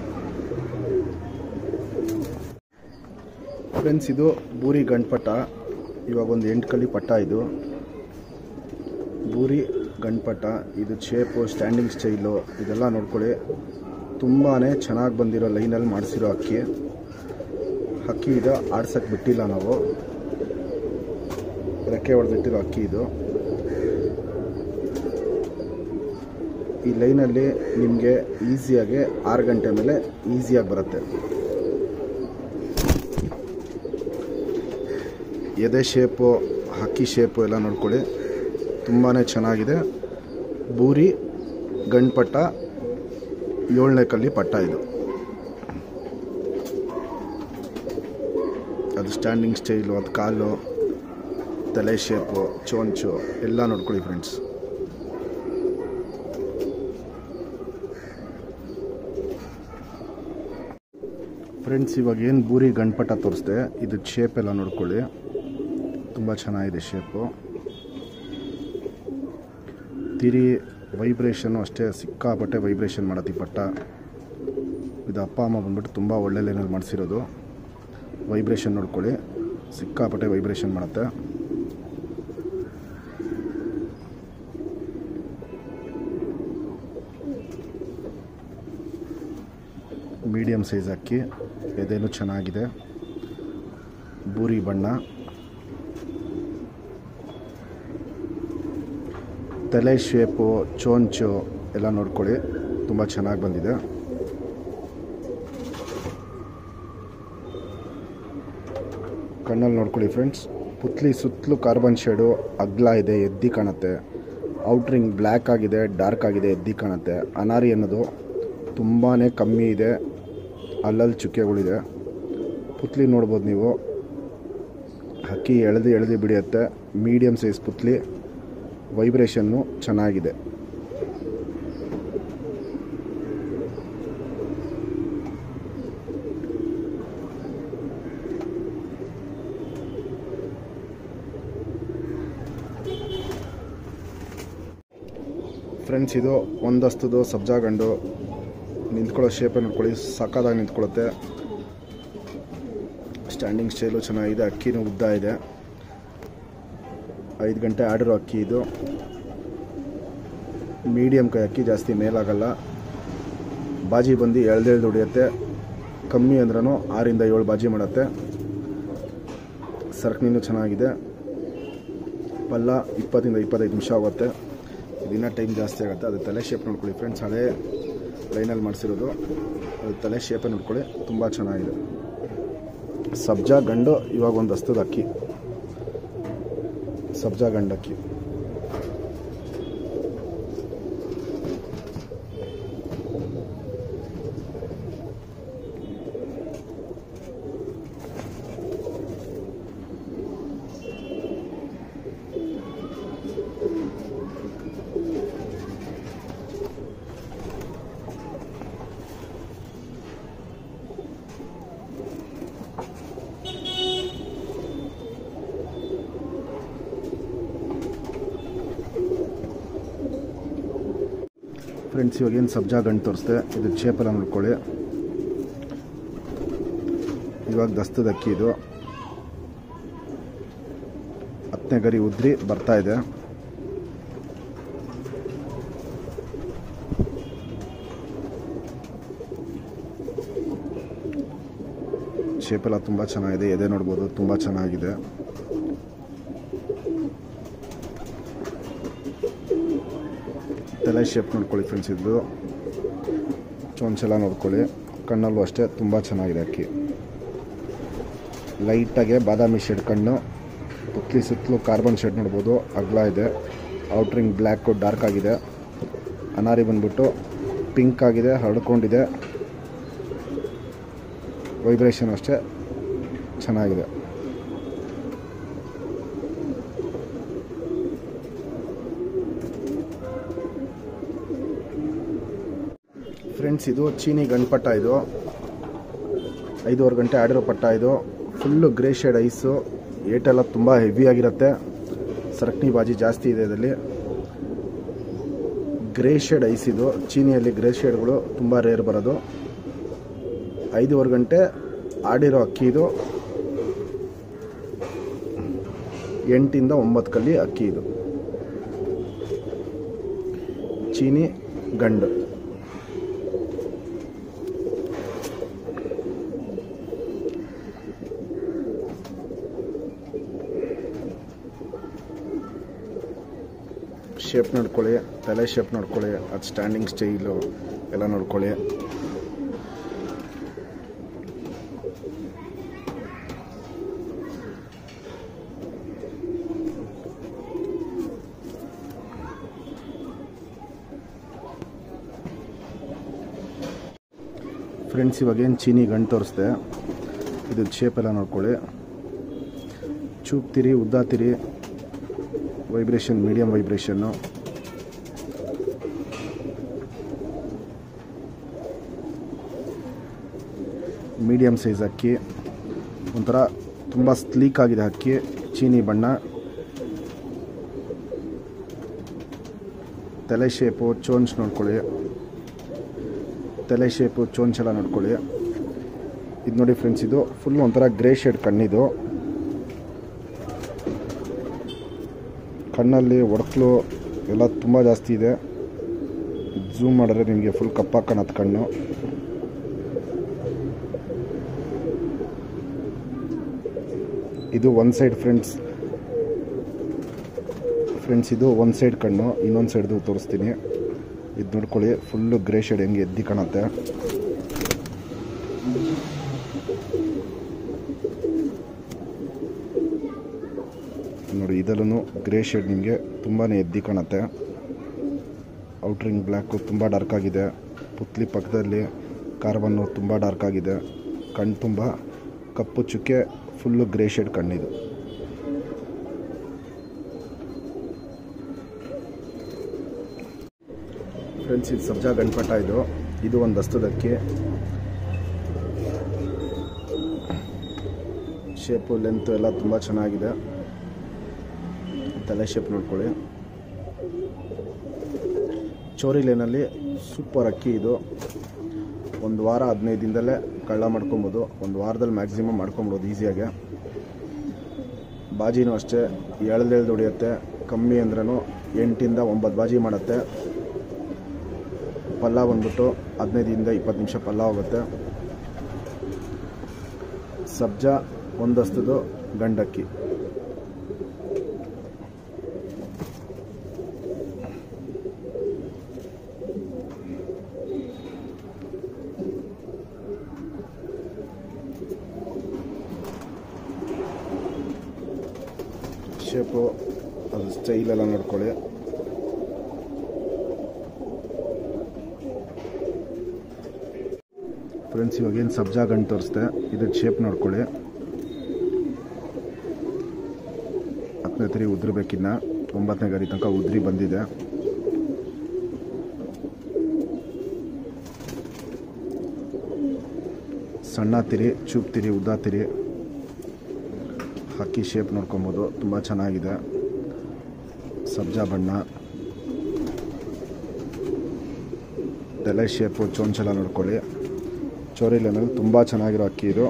ಫ್ರೆಂಡ್ಸ್, ಇದು ಬೂರಿ ಗಂಡ್ಪಟ್ಟ. ಇವಾಗ ಒಂದು 8 ಕಲ್ಲಿ ಪಟ್ಟ ಇದು. ಬೂರಿ ಗಂಡ್ಪಟ್ಟ. ಇದು ಶೇಪು, ಸ್ಟ್ಯಾಂಡಿಂಗ್ ಸ್ಟೈಲು ಇದೆಲ್ಲ ನೋಡ್ಕೊಳ್ಳಿ. ತುಂಬಾ ಚೆನ್ನಾಗಿ ಬಂದಿರೋ ಲೈನಲ್ಲಿ ಮಾಡಿಸಿರೋ ಅಕ್ಕಿ. ಅಕ್ಕಿ ಇದು ಆಡ್ಸೋಕ್ಕೆ ಬಿಟ್ಟಿಲ್ಲ ನಾವು, ರೆಕ್ಕೆ ಹೊಡೆದಿಟ್ಟಿರೋ ಅಕ್ಕಿ ಇದು. ಈ ಲೈನಲ್ಲಿ ನಿಮಗೆ ಈಸಿಯಾಗಿ 6 ಗಂಟೆ ಮೇಲೆ ಈಸಿಯಾಗಿ ಬರುತ್ತೆ. ಎದೆ ಶೇಪು, ಹಕ್ಕಿ ಶೇಪು ಎಲ್ಲ ನೋಡ್ಕೊಳ್ಳಿ, ತುಂಬಾ ಚೆನ್ನಾಗಿದೆ. ಬೂರಿ ಗಂಡ್ಪಟ್ಟ 7ನೇ ಕಲ್ಲಿ ಪಟ್ಟ ಇದು. ಅದು ಸ್ಟ್ಯಾಂಡಿಂಗ್ ಸ್ಟೈಲು, ಅದು ಕಾಲು, ತಲೆ ಶೇಪು, ಚೋಂಚು ಎಲ್ಲ ನೋಡ್ಕೊಳ್ಳಿ ಫ್ರೆಂಡ್ಸ್. ಫ್ರೆಂಡ್ಸ್ ಇವಾಗ ಏನು ಬೂರಿ ಗಂಡ್ಪಟ್ಟ ತೋರಿಸ್ದೆ, ಇದು ಶೇಪ್ ಎಲ್ಲ ನೋಡ್ಕೊಳ್ಳಿ, ತುಂಬ ಚೆನ್ನಾಗಿದೆ ಶೇಪು. ತಿರಿ ವೈಬ್ರೇಷನ್ನು ಅಷ್ಟೇ ಸಿಕ್ಕಾಪಟ್ಟೆ ವೈಬ್ರೇಷನ್ ಮಾಡತ್ತೆ ಈ ಪಟ್ಟ. ಇದು ಅಪ್ಪ ಅಮ್ಮ ಬಂದ್ಬಿಟ್ಟು ತುಂಬ ಒಳ್ಳೆ ಲೈನಲ್ಲಿ ಮಾಡಿಸಿರೋದು. ವೈಬ್ರೇಷನ್ ನೋಡ್ಕೊಳ್ಳಿ, ಸಿಕ್ಕಾಪಟ್ಟೆ ವೈಬ್ರೇಷನ್ ಮಾಡುತ್ತೆ. ಮೀಡಿಯಮ್ ಸೈಜ್ ಅಕ್ಕಿ, ಎದೆನೂ ಚೆನ್ನಾಗಿದೆ, ಬೂರಿ ಬಣ್ಣ, ತಲೆ ಶೇಪು, ಚೋಂಚು ಎಲ್ಲ ನೋಡ್ಕೊಳ್ಳಿ, ತುಂಬ ಚೆನ್ನಾಗಿ ಬಂದಿದೆ. ಕಣ್ಣಲ್ಲಿ ನೋಡ್ಕೊಳ್ಳಿ ಫ್ರೆಂಡ್ಸ್, ಪುತ್ಲಿ ಸುತ್ತಲೂ ಕಾರ್ಬನ್ ಶೇಡು, ಅಗ್ಲ ಇದೆ, ಎದ್ದಿ ಕಾಣುತ್ತೆ. ಔಟ್ರಿಂಗ್ ಬ್ಲ್ಯಾಕ್ ಆಗಿದೆ, ಡಾರ್ಕ್ ಆಗಿದೆ, ಎದ್ದಿ ಕಾಣುತ್ತೆ. ಅನಾರಿ ಅನ್ನೋದು ತುಂಬಾ ಕಮ್ಮಿ ಇದೆ, ಅಲ್ಲಲ್ಲಿ ಚುಕ್ಕೆಗಳಿದೆ. ಪುತ್ಲಿ ನೋಡ್ಬೋದು ನೀವು, ಹಕ್ಕಿ ಎಳೆದು ಬಿಡಿಯುತ್ತೆ. ಮೀಡಿಯಮ್ ಸೈಜ್ ಪುತ್ಲಿ, ವೈಬ್ರೇಷನ್ನು ಚೆನ್ನಾಗಿದೆ. ಫ್ರೆಂಡ್ಸ್ ಇದು ಒಂದಸ್ತದು ಸಬ್ಜಾ ಗಂಡು, ನಿಂತ್ಕೊಳ್ಳೋ ಶೇಪೇ ನೋಡ್ಕೊಳ್ಳಿ, ಸಕ್ಕದಾಗಿ ನಿಂತ್ಕೊಳ್ಳುತ್ತೆ. ಸ್ಟ್ಯಾಂಡಿಂಗ್ ಸ್ಟೈಲು ಚೆನ್ನಾಗಿದೆ, ಅಕ್ಕಿನೂ ಉದ್ದ ಇದೆ. 5 ಗಂಟೆ ಆಡಿರೋ ಅಕ್ಕಿ ಇದು. ಮೀಡಿಯಮ್ ಕೈ ಅಕ್ಕಿ, ಜಾಸ್ತಿ ಮೇಲಾಗಲ್ಲ. ಬಾಜಿ ಬಂದು ಎಳ್ದು ಹೊಡಿಯುತ್ತೆ, ಕಮ್ಮಿ ಅಂದ್ರೂ 6 ರಿಂದ 7 ಬಾಜಿ ಮಾಡುತ್ತೆ. ಸರಕಣಿನೂ ಚೆನ್ನಾಗಿದೆ. ಪಲ್ಲ 20 ರಿಂದ 25 ನಿಮಿಷ ಆಗುತ್ತೆ. ದಿನ ಟೈಮ್ ಜಾಸ್ತಿ ಆಗುತ್ತೆ. ಅದು ತಲೆ ಶೇಪ್ ನೋಡ್ಕೊಳ್ಳಿ ಫ್ರೆಂಡ್ಸ್, ಹಳೆ ಲೈನಲ್ಲಿ ಮಾಡಿಸಿರೋದು. ಅದು ತಲೆ ಶೇಪೇ ನೋಡ್ಕೊಳ್ಳಿ, ತುಂಬ ಚೆನ್ನಾಗಿದೆ. ಸಬ್ಜಾ ಗಂಡು, ಇವಾಗ ಒಂದು ಹಸ್ತದ ಅಕ್ಕಿ, ಸಬ್ಜಾ ಗಂಡಕ್ಕಿ. ಫ್ರೆಂಡ್ಸ್ ಇವಾಗ ಏನು ಸಬ್ಜಾ ಗಂಡು ತೋರಿಸ್ದೆ, ಇದು ಶೇಪೆಲ್ಲ ನೋಡ್ಕೊಳ್ಳಿ. ಇವಾಗ ದಸ್ತದ ಅಕ್ಕಿ ಇದು. 10ನೇ ಗರಿ ಉದ್ರಿ ಬರ್ತಾ ಇದೆ. ಶೇಪೆಲ್ಲ ತುಂಬ ಚೆನ್ನಾಗಿದೆ, ಎದೆ ನೋಡ್ಬೋದು, ತುಂಬ ಚೆನ್ನಾಗಿದೆ. ತಲೆ ಶೇಪ್ ನೋಡ್ಕೊಳ್ಳಿ ಫ್ರೆಂಡ್ಸ್, ಇದು ಚೊಂಚೆಲ್ಲ ನೋಡ್ಕೊಳ್ಳಿ. ಕಣ್ಣಲ್ಲೂ ಅಷ್ಟೇ ತುಂಬ ಚೆನ್ನಾಗಿದೆ ಅಕ್ಕಿ. ಲೈಟಾಗೆ ಬಾದಾಮಿ ಶೇಡ್ ಕಣ್ಣು, ಪುತ್ಲಿ ಸುತ್ತಲೂ ಕಾರ್ಬನ್ ಶೇಡ್ ನೋಡ್ಬೋದು, ಅಗ್ಲ ಇದೆ. ಔಟ್ರಿಂಗ್ ಬ್ಲ್ಯಾಕು ಡಾರ್ಕ್ ಆಗಿದೆ. ಅನಾರಿ ಬಂದ್ಬಿಟ್ಟು ಪಿಂಕ್ ಆಗಿದೆ, ಹರಡ್ಕೊಂಡಿದೆ. ವೈಬ್ರೇಷನ್ ಅಷ್ಟೇ ಚೆನ್ನಾಗಿದೆ. ಫ್ರೆಂಡ್ಸ್ ಇದು ಚೀನಿ ಗಂಡ್ಪಟ್ಟ, ಇದು 5:15 ಗಂಟೆ ಆಡಿರೋ ಪಟ್ಟ. ಇದು ಫುಲ್ಲು ಗ್ರೇ ಶೇಡ್ ಐಸು, ಏಟೆಲ್ಲ ತುಂಬ ಹೆವಿಯಾಗಿರುತ್ತೆ. ಸರಕಣಿ ಬಾಜಿ ಜಾಸ್ತಿ ಇದೆ ಇದರಲ್ಲಿ. ಗ್ರೇ ಶೇಡ್ ಐಸ್ ಇದು. ಚೀನಿಯಲ್ಲಿ ಗ್ರೇ ಶೇಡ್ಗಳು ತುಂಬ ರೇರ್ ಬರೋದು. 5:15 ಗಂಟೆ ಆಡಿರೋ ಅಕ್ಕಿ ಇದು. 8 ರಿಂದ 9 ಕಲ್ಲಿ ಅಕ್ಕಿ ಇದು. ಚೀನಿ ಗಂಡು. ಶೇಪ್ ನೋಡ್ಕೊಳ್ಳಿ, ತಲೆ ಶೇಪ್ ನೋಡ್ಕೊಳ್ಳಿ, ಅದು ಸ್ಟ್ಯಾಂಡಿಂಗ್ ಸ್ಟೈಲು ಎಲ್ಲ ನೋಡ್ಕೊಳ್ಳಿ. ಫ್ರೆಂಡ್ಸ್ ಇವಾಗೇನು ಚೀನಿ ಗಂಟು ತೋರಿಸ್ದೆ, ಇದು ಶೇಪ್ ಎಲ್ಲ ನೋಡ್ಕೊಳ್ಳಿ. ಚೂಪ್ತಿರಿ, ಉದ್ದಾತಿರಿ, vibration medium vibration. Medium size ಅಕ್ಕಿ, ಒಂಥರ ತುಂಬ ಸ್ಲೀಕ್ ಆಗಿದೆ ಅಕ್ಕಿ, ಚೀನಿ ಬಣ್ಣ. ತಲೆ ಶೇಪು, ಚೋಂಚ್ ನೋಡ್ಕೊಳ್ಳಿ, ತಲೆ ಶೇಪು, ಚೋಂಚ್ ಎಲ್ಲ ನೋಡ್ಕೊಳ್ಳಿ. ಇದು ನೋಡಿ ಫ್ರೆಂಡ್ಸ್, ಇದು ಫುಲ್ ಒಂಥರ ಗ್ರೇ ಶೇಡ್ ಕಣ್ಣಿದು. ಕಣ್ಣಲ್ಲಿ ಒಡಕಲು ಎಲ್ಲ ತುಂಬ ಜಾಸ್ತಿ ಇದೆ. ಝೂಮ್ ಮಾಡಿದ್ರೆ ನಿಮಗೆ ಫುಲ್ ಕಪ್ಪಾಗಿ ಕಾಣುತ್ತೆ ಕಣ್ಣು. ಇದು ಒಂದು ಸೈಡ್ ಫ್ರೆಂಡ್ಸ್, ಇದು ಒಂದು ಸೈಡ್ ಕಣ್ಣು. ಇನ್ನೊಂದು ಸೈಡ್ದು ತೋರಿಸ್ತೀನಿ. ಇದು ನೋಡ್ಕೊಳ್ಳಿ, ಫುಲ್ಲು ಗ್ರೇ ಶೇಡ್ ಹೆಂಗೆ ಎದ್ದಿ ಕಾಣುತ್ತೆ. ನೋಡಿ, ಇದರಲ್ಲೂ ಗ್ರೇ ಶೇಡ್ ನಿಮಗೆ ತುಂಬಾ ಎದ್ದಿ ಕಾಣುತ್ತೆ. ಔಟ್ರಿಂಗ್ ಬ್ಲ್ಯಾಕು ತುಂಬ ಡಾರ್ಕ್ ಆಗಿದೆ. ಪುತ್ಲಿ ಪಕ್ಕದಲ್ಲಿ ಕಾರ್ಬನ್ನು ತುಂಬ ಡಾರ್ಕ್ ಆಗಿದೆ. ಕಣ್ಣು ತುಂಬ ಕಪ್ಪು ಚುಕ್ಕೆ, ಫುಲ್ಲು ಗ್ರೇ ಶೇಡ್ ಕಣ್ಣಿದು. ಫ್ರೆಂಡ್ಸ್, ಇದು ಸಬ್ಜಾ ಗಣಪಟ. ಇದು ಒಂದು ದಸ್ತದಕ್ಕಿ. ಶೇಪು, ಲೆಂತು ಎಲ್ಲ ತುಂಬ ಚೆನ್ನಾಗಿದೆ. ತಲೆ ಶೇಪ್ ನೋಡ್ಕೊಳ್ಳಿ. ಚೋರಿ ಲೇನಲ್ಲಿ ಸೂಪರ್ ಅಕ್ಕಿ ಇದು. ಒಂದು ವಾರ 15 ದಿನದಲ್ಲೇ ಕಳ್ಳ ಮಾಡ್ಕೊಬೋದು. ಒಂದು ವಾರದಲ್ಲಿ ಮ್ಯಾಕ್ಸಿಮಮ್ ಮಾಡ್ಕೊಬೋದು ಈಸಿಯಾಗೆ. ಬಾಜಿನೂ ಅಷ್ಟೇ, ಎಳ್ದೆಳ್ದು ಹೊಡಿಯುತ್ತೆ. ಕಮ್ಮಿ ಅಂದ್ರೂ 8ರಿಂದ 9 ಬಾಜಿ ಮಾಡುತ್ತೆ. ಪಲ್ಲ ಬಂದ್ಬಿಟ್ಟು 15ರಿಂದ 20 ನಿಮಿಷ ಪಲ್ಲ ಹೋಗುತ್ತೆ. ಸಬ್ಜಾ ಒಂದಸ್ತದು ಗಂಡಕ್ಕಿ. ಶೇಪು, ಅದು ಸ್ಟೈಲೆಲ್ಲ ನೋಡ್ಕೊಳ್ಳಿ. ಫ್ರೆಂಡ್ಸ್, ಇವಾಗೇನು ಸಬ್ಜಾ ಗಂಟು ತೋರಿಸ್ದೆ, ಇದ್ರ ಶೇಪ್ ನೋಡ್ಕೊಳ್ಳಿ. 10ನೇ ತಿರಿ ಉದ್ರಬೇಕಿನ್ನ, 9ನೇ ಗರಿ ತನಕ ಉದ್ರಿ ಬಂದಿದೆ. ಸಣ್ಣ ತಿರಿ, ಚೂಪ್ ತಿರಿ, ಉದ್ದ ತಿರಿ. ಹಕ್ಕಿ ಶೇಪ್ ನೋಡ್ಕೊಬೋದು, ತುಂಬ ಚೆನ್ನಾಗಿದೆ. ಸಬ್ಜಾ ಬಣ್ಣ, ತಲೆ ಶೇಪು, ಚೋಂಚೆಲ್ಲ ನೋಡ್ಕೊಳ್ಳಿ. ಚೋರಿ ಲೈನಲ್ಲಿ ತುಂಬ ಚೆನ್ನಾಗಿರೋ ಅಕ್ಕಿ ಇದು.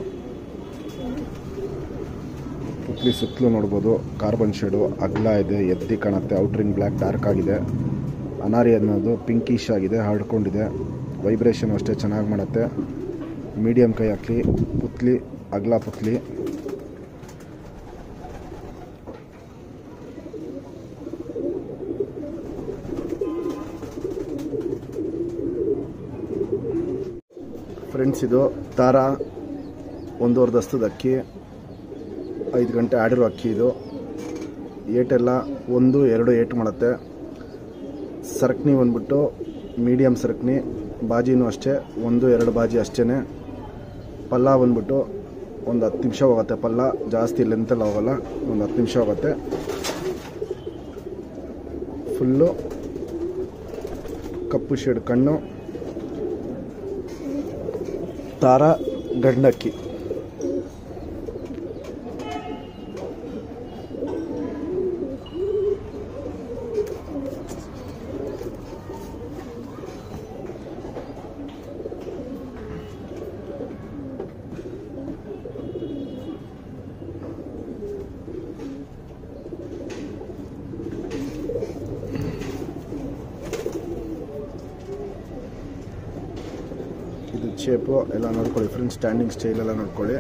ಪುತ್ಲಿ ಸುತ್ತಲೂ ನೋಡ್ಬೋದು, ಕಾರ್ಬನ್ ಶೇಡು ಅಗಲ ಇದೆ, ಎದ್ದಿ ಕಾಣುತ್ತೆ. ಔಟ್ರಿಂಗ್ ಬ್ಲ್ಯಾಕ್ ಡಾರ್ಕ್ ಆಗಿದೆ. ಅನಾರಿ ಅನ್ನೋದು ಪಿಂಕಿಶ್ ಆಗಿದೆ, ಹರಡ್ಕೊಂಡಿದೆ. ವೈಬ್ರೇಷನ್ ಅಷ್ಟೇ ಚೆನ್ನಾಗಿ ಮಾಡುತ್ತೆ. ಮೀಡಿಯಮ್ ಕೈ ಹಾಕಿ, ಪುತ್ಲಿ ಅಗಲ ಪುತ್ಲಿ. ಫ್ರೆಂಡ್ಸ್, ಇದು ತಾರ 1.5 ದಸ್ತದ ಅಕ್ಕಿ, 5 ಗಂಟೆ ಆಡಿರೋ ಅಕ್ಕಿ ಇದು. ಏಟೆಲ್ಲ 1-2 ಏಟು ಮಾಡುತ್ತೆ. ಸರಕ್ನಿ ಬಂದ್ಬಿಟ್ಟು ಮೀಡಿಯಮ್ ಸರಕ್ನಿ. ಬಾಜಿನೂ ಅಷ್ಟೇ, 1-2 ಬಾಜಿ ಅಷ್ಟೇ. ಪಲ್ಲ ಬಂದ್ಬಿಟ್ಟು ಒಂದು 10 ನಿಮಿಷ ಹೋಗುತ್ತೆ. ಪಲ್ಲ ಜಾಸ್ತಿ ಲೆಂತೆಲ್ಲ ಹೋಗಲ್ಲ, ಒಂದು 10 ನಿಮಿಷ ಹೋಗುತ್ತೆ. ಫುಲ್ಲು ಕಪ್ಪು ಶೇಡ್ ಕಣ್ಣು. ತಾರ ಗಂಡಕ್ಕಿ. ಇದು ಶೇಪು ಎಲ್ಲ ನೋಡ್ಕೊಳ್ಳಿ ಫ್ರೆಂಡ್ಸ್. ಸ್ಟ್ಯಾಂಡಿಂಗ್ ಸ್ಟೈಲ್ ಎಲ್ಲ ನೋಡ್ಕೊಳ್ಳಿ.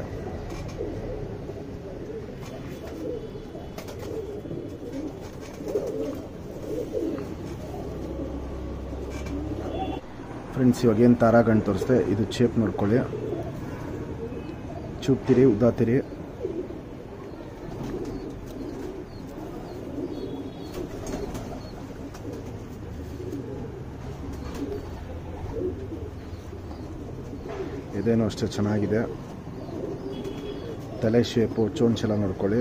ಫ್ರೆಂಡ್ಸ್, ಇವಾಗ ಏನು ತಾರಾ ಗಂಟು ತೋರಿಸ್ದೆ, ಇದು ಶೇಪ್ ನೋಡ್ಕೊಳ್ಳಿ. ಚೂಪ್ತಿರಿ, ಉದ್ದಾತಿರಿ. ಇದೇನೋ ಅಷ್ಟೇ ಚೆನ್ನಾಗಿದೆ. ತಲೆ ಶೇಪು ಚೋಂಚೆಲ್ಲ ನೋಡ್ಕೊಳ್ಳಿ.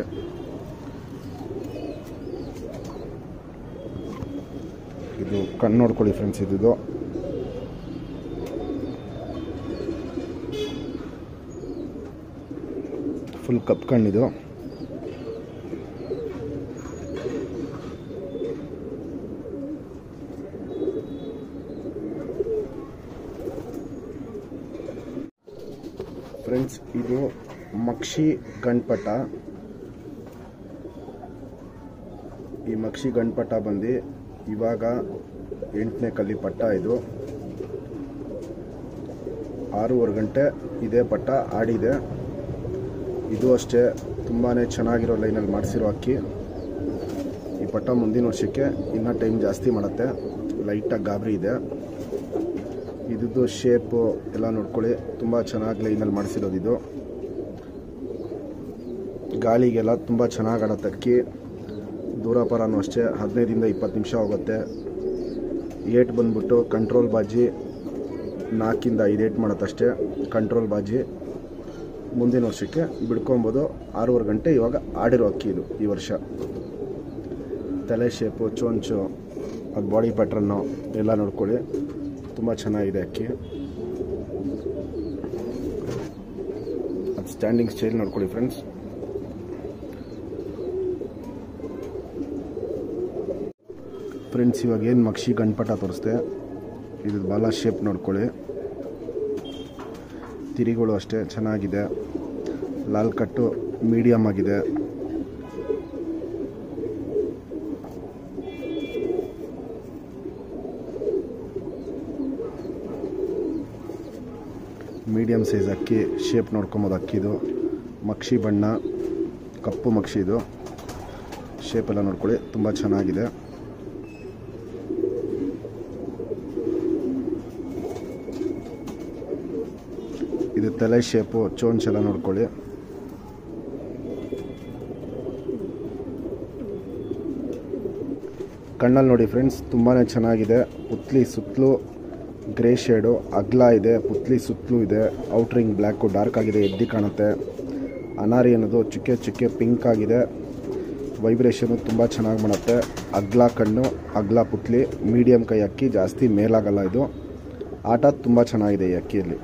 ಇದು ಕಣ್ಣು ನೋಡ್ಕೊಳ್ಳಿ ಫ್ರೆಂಡ್ಸ್. ಇದು ಫುಲ್ ಕಪ್ ಕಣ್ಣಿದು. ಫ್ರೆಂಡ್ಸ್ ಇದು ಮಕ್ಷಿ ಗಂಡ್ಪಟ. ಈ ಮಕ್ಷಿ ಗಂಡ್ಪಟ ಬಂದು ಇವಾಗ 8ನೇ ಕಲ್ಲಿ ಪಟ್ಟ. ಇದು 6:15 ಗಂಟೆ ಇದೇ ಪಟ್ಟ ಆಡಿದೆ. ಇದು ಅಷ್ಟೇ ತುಂಬಾ ಚೆನ್ನಾಗಿರೋ ಲೈನಲ್ಲಿ ಮಾಡಿಸಿರೋ ಅಕ್ಕಿ. ಈ ಪಟ್ಟ ಮುಂದಿನ ವರ್ಷಕ್ಕೆ ಇನ್ನೂ ಟೈಮ್ ಜಾಸ್ತಿ ಮಾಡುತ್ತೆ. ಲೈಟಾಗಿ ಗಾಬರಿ ಇದೆ. ಇದ್ದು ಶೇಪು ಎಲ್ಲ ನೋಡ್ಕೊಳ್ಳಿ, ತುಂಬ ಚೆನ್ನಾಗಿ ಲೈನಲ್ಲಿ ಮಾಡಿಸಿರೋದು. ಇದು ಗಾಳಿಗೆಲ್ಲ ತುಂಬ ಚೆನ್ನಾಗಿ ಆಡತ್ತೆ ಅಕ್ಕಿ. ದೂರಪರನೂ ಅಷ್ಟೇ 15ರಿಂದ 20 ನಿಮಿಷ ಹೋಗುತ್ತೆ. ಏಟ್ ಬಂದ್ಬಿಟ್ಟು ಕಂಟ್ರೋಲ್ ಬಾಜಿ 4ರಿಂದ 5 ಏಟ್ ಮಾಡುತ್ತಷ್ಟೇ. ಕಂಟ್ರೋಲ್ ಬಾಜಿ ಮುಂದಿನ ವರ್ಷಕ್ಕೆ ಬಿಡ್ಕೊಬೋದು. 6:15 ಗಂಟೆ ಇವಾಗ ಆಡಿರೋ ಅಕ್ಕಿ ಇದು ಈ ವರ್ಷ. ತಲೆ ಶೇಪು ಚೋಂಚು ಅದು ಬಾಡಿ ಪ್ಯಾಟ್ರನ್ನು ಎಲ್ಲ ನೋಡ್ಕೊಳ್ಳಿ, ತುಂಬ ಚೆನ್ನಾಗಿದೆ ಅಕ್ಕಿ. ಅದು ಸ್ಟ್ಯಾಂಡಿಂಗ್ ಸ್ಟೈಲ್ ನೋಡ್ಕೊಳ್ಳಿ ಫ್ರೆಂಡ್ಸ್. ಇವಾಗ ಏನು ಮಕ್ಷಿ ಗಂಡ್ಪಟ ತೋರಿಸ್ದೆ, ಇದು ಬಾಲ ಶೇಪ್ ನೋಡ್ಕೊಳ್ಳಿ. ತಿರಿಗಳು ಅಷ್ಟೇ ಚೆನ್ನಾಗಿದೆ. ಲಾಲ್ ಕಟ್ಟು ಮೀಡಿಯಮ್ ಆಗಿದೆ. ಮೀಡಿಯಮ್ ಸೈಜ್ ಅಕ್ಕಿ. ಶೇಪ್ ನೋಡ್ಕೊಬೋದು ಅಕ್ಕಿದು. ಮಕ್ಷಿ ಬಣ್ಣ, ಕಪ್ಪು ಮಕ್ಷಿ. ಇದು ಶೇಪೆಲ್ಲ ನೋಡ್ಕೊಳ್ಳಿ, ತುಂಬ ಚೆನ್ನಾಗಿದೆ. ಇದು ತಲೆ ಶೇಪು ಚೋಂಚೆಲ್ಲ ನೋಡ್ಕೊಳ್ಳಿ. ಕಣ್ಣಲ್ಲಿ ನೋಡಿ ಫ್ರೆಂಡ್ಸ್, ತುಂಬಾ ಚೆನ್ನಾಗಿದೆ. ಪುತ್ಲಿ ಸುತ್ತಲೂ ಗ್ರೇ ಶೇಡು ಅಗ್ಲ ಇದೆ. ಪುತ್ಲಿ ಸುತ್ತಲೂ ಇದೆ. ಔಟ್ರಿಂಗ್ ಬ್ಲ್ಯಾಕು ಡಾರ್ಕ್ ಆಗಿದೆ, ಎದ್ದಿ ಕಾಣುತ್ತೆ. ಅನಾರಿ ಅನ್ನೋದು ಚುಕ್ಕೆ ಚುಕ್ಕೆ ಪಿಂಕ್ ಆಗಿದೆ. ವೈಬ್ರೇಷನು ತುಂಬ ಚೆನ್ನಾಗಿ ಮಾಡುತ್ತೆ. ಅಗ್ಲ ಕಣ್ಣು, ಅಗ್ಲ ಪುತ್ಲಿ, ಮೀಡಿಯಮ್ ಕೈ ಅಕ್ಕಿ, ಜಾಸ್ತಿ ಮೇಲಾಗಲ್ಲ. ಇದು ಆಟ ತುಂಬ ಚೆನ್ನಾಗಿದೆ ಈ ಅಕ್ಕಿಯಲ್ಲಿ.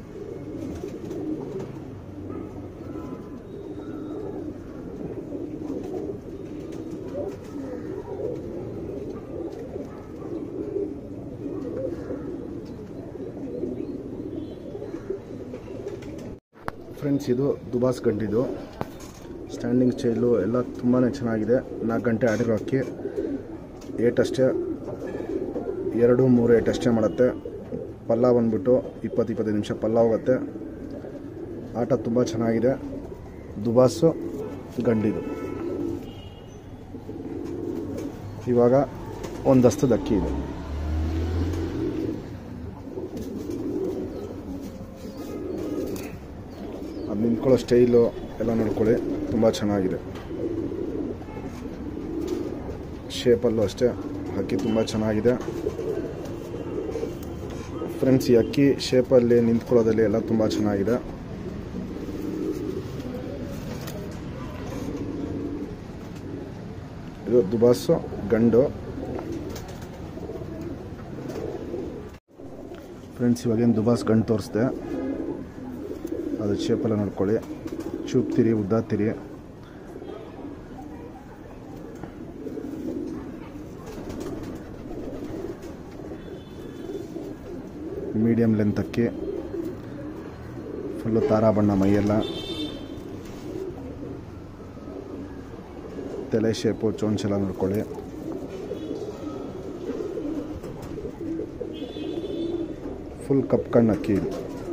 ಫ್ರೆಂಡ್ಸ್ ಇದು ದುಬಾಸ್ ಗಂಟಿದು. ಸ್ಟ್ಯಾಂಡಿಂಗ್ ಸ್ಟೈಲು ಎಲ್ಲ ತುಂಬಾ ಚೆನ್ನಾಗಿದೆ. 4 ಗಂಟೆ ಆಡಿರೋ ಅಕ್ಕಿ. ಏಟಷ್ಟೇ 2-3 ಏಟ್ ಅಷ್ಟೇ ಮಾಡುತ್ತೆ. ಪಲ್ಲ ಬಂದ್ಬಿಟ್ಟು 20-25 ನಿಮಿಷ ಪಲ್ಲ ಹೋಗುತ್ತೆ. ಆಟ ತುಂಬ ಚೆನ್ನಾಗಿದೆ. ದುಬಾಸು ಗಂಡಿದು. ಇವಾಗ ಒಂದು ಹಸ್ತದ ಅಕ್ಕಿ ಇದೆ. ಅದು ನಿಂತ್ಕೊಳ್ಳೋ ಸ್ಟೈಲು ಎಲ್ಲ ನೋಡ್ಕೊಳ್ಳಿ, ತುಂಬ ಚೆನ್ನಾಗಿದೆ. ಶೇಪಲ್ಲೂ ಅಷ್ಟೇ ಅಕ್ಕಿ ತುಂಬ ಚೆನ್ನಾಗಿದೆ. ಫ್ರೆಂಡ್ಸ್ ಈ ಅಕ್ಕಿ ಶೇಪಲ್ಲಿ ನಿಂತ್ಕೊಳ್ಳೋದಲ್ಲಿ ಎಲ್ಲ ತುಂಬ ಚೆನ್ನಾಗಿದೆ. ಇದು ದುಬಾಸು ಗಂಡು. ಫ್ರೆಂಡ್ಸ್ ಇವಾಗೇನು ದುಬಾಸ್ ಗಂಡು ತೋರಿಸ್ದೆ, ಅದು ಶೇಪೆಲ್ಲ ನೋಡ್ಕೊಳ್ಳಿ. ಚೂಪ್ ತಿರಿ, ಉದ್ದ ತಿರಿ. ಮೀಡಿಯಮ್ ಲೆಂತ್ ಅಕ್ಕಿ. ಫುಲ್ಲು ತಾರಾ ಬಣ್ಣ ಮೈಯೆಲ್ಲ. ತಲೆ ಶೇಪು ಚೋಂಚೆಲ್ಲ ನೋಡ್ಕೊಳ್ಳಿ. ಫುಲ್ ಕಪ್ ಕಣ್ಣು ಅಕ್ಕಿ ಇದು.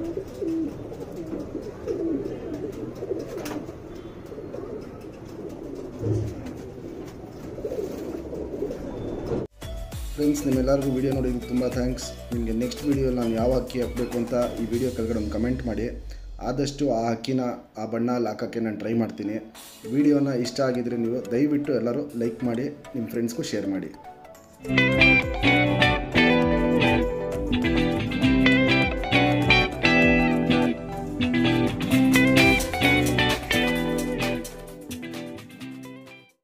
ಫ್ರೆಂಡ್ಸ್ ನಿಮ್ಮೆಲ್ಲರಿಗೂ ವಿಡಿಯೋ ನೋಡಿದ್ದಕ್ಕೆ ತುಂಬ ಥ್ಯಾಂಕ್ಸ್. ನಿಮಗೆ ನೆಕ್ಸ್ಟ್ ವೀಡಿಯೋಲ್ಲಿ ನಾನು ಯಾವ ಅಕ್ಕಿ ಹಾಕಬೇಕು ಅಂತ ಈ ವಿಡಿಯೋ ಕೆಳಗಡೆ ಒಂದು ಕಮೆಂಟ್ ಮಾಡಿ. ಆದಷ್ಟು ಆ ಅಕ್ಕಿನ ಆ ಬಣ್ಣಲ್ಲಿ ಹಾಕೋಕ್ಕೆ ನಾನು ಟ್ರೈ ಮಾಡ್ತೀನಿ. ವಿಡಿಯೋನ ಇಷ್ಟ ಆಗಿದ್ರೆ ನೀವು ದಯವಿಟ್ಟು ಎಲ್ಲರೂ ಲೈಕ್ ಮಾಡಿ, ನಿಮ್ಮ ಫ್ರೆಂಡ್ಸ್ಗೂ ಶೇರ್ ಮಾಡಿ.